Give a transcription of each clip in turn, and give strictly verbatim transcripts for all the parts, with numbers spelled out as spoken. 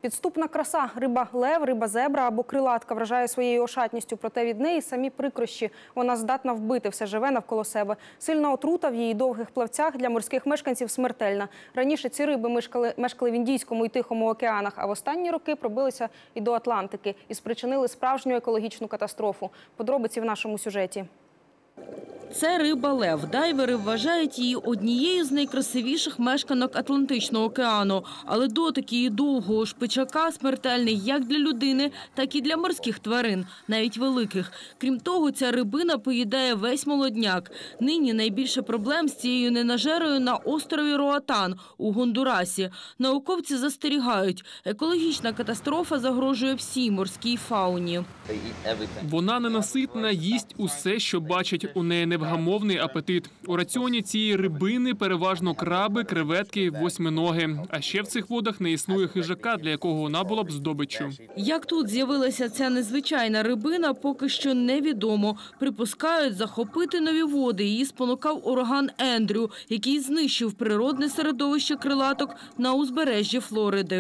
Підступна краса – риба лев, риба зебра або крилатка вражає своєю ошатністю, проте від неї самі прикрощі. Вона здатна вбити все живе навколо себе. Сильна отрута в її довгих плавцях для морських мешканців смертельна. Раніше ці риби мешкали, мешкали в Індійському і Тихому океанах, а в останні роки пробилися і до Атлантики і спричинили справжню екологічну катастрофу. Подробиці в нашому сюжеті. Це риба лев. Дайвери вважають її однією з найкрасивіших мешканок Атлантичного океану. Але дотик її довгого шпичака смертельний як для людини, так і для морських тварин, навіть великих. Крім того, ця рибина поїдає весь молодняк. Нині найбільше проблем з цією ненажерою на острові Роатан у Гондурасі. Науковці застерігають, екологічна катастрофа загрожує всій морській фауні. Вона ненаситна, їсть усе, що бачить. У неї невгамовний апетит. У раціоні цієї рибини переважно краби, креветки, восьминоги. А ще в цих водах не існує хижака, для якого вона була б здобиччю. Як тут з'явилася ця незвичайна рибина, поки що невідомо. Припускають, захопити нові води її спонукав ураган Ендрю, який знищив природне середовище крилаток на узбережжі Флориди.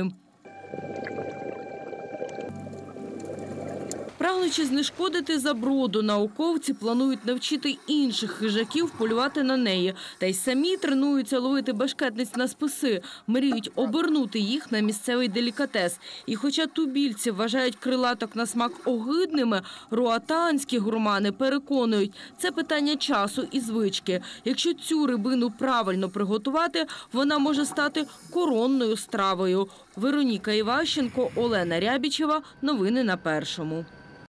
Прагнучи знешкодити заброду, науковці планують навчити інших хижаків полювати на неї. Та й самі тренуються ловити бешкетниць на списи, мріють обернути їх на місцевий делікатес. І хоча тубільці вважають крилаток на смак огидними, руатанські гурмани переконують, це питання часу і звички. Якщо цю рибину правильно приготувати, вона може стати коронною стравою. Вероніка Іващенко, Олена Рябічева. Новини на Першому.